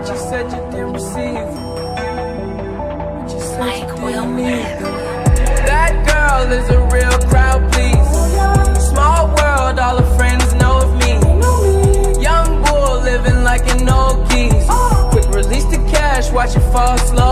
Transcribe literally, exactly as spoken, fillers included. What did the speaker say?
But you said you didn't receive. But you said Mike you didn't need. That girl is a real crowd, please. Small world, all her friends know of me. Young bull living like an old geese. Quick release the cash, watch it fall slow.